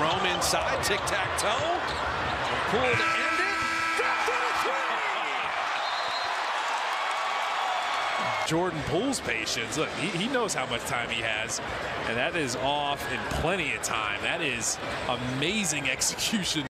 Jerome inside, tic-tac-toe. Poole to end it. Got for the three! Jordan Poole's patience. Look, he knows how much time he has, and that is off in plenty of time. That is amazing execution.